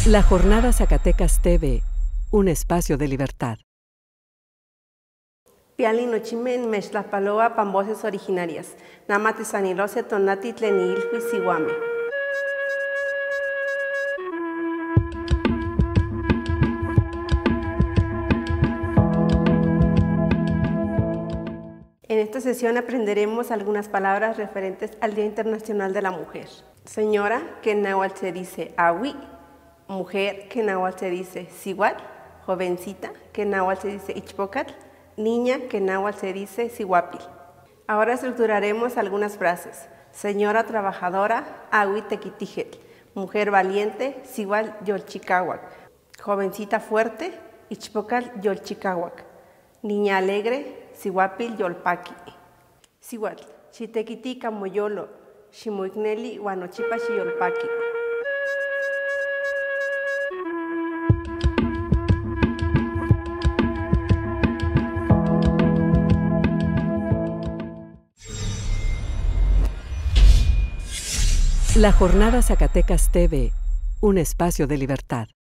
La Jornada Zacatecas TV, un espacio de libertad. Piali nochimen mextlapaloa pan voces originarias. Namate sanilose tonati tlenil huisihuame. En esta sesión aprenderemos algunas palabras referentes al Día Internacional de la Mujer. Señora, que en náhuatl se dice awi. Mujer, que en náhuatl se dice sihual. Jovencita, que en náhuatl se dice ichpocatl. Niña, que en náhuatl se dice sihuapil. Ahora estructuraremos algunas frases. Señora trabajadora, awi tequitijet. Mujer valiente, sihual yolchicahuac. Jovencita fuerte, ichpocatl yolchicahuac. Niña alegre, sihuapil yolpaki. Sihuatl, xitequiti camoyolo, ximuicneli guanochipa xiyolpaki. La Jornada Zacatecas TV, un espacio de libertad.